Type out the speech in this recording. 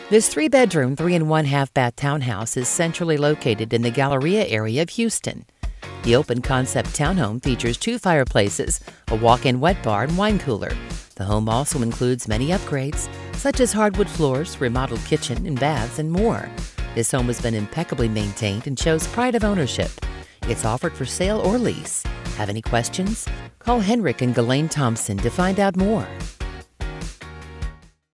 This 3-bedroom, 3 1/2 bath townhouse is centrally located in the Galleria area of Houston. The open concept townhome features 2 fireplaces, a walk-in wet bar, and wine cooler. The home also includes many upgrades, such as hardwood floors, remodeled kitchen and baths, and more. This home has been impeccably maintained and shows pride of ownership. It's offered for sale or lease. Have any questions? Call Henrik and Ghislaine Thomsen to find out more.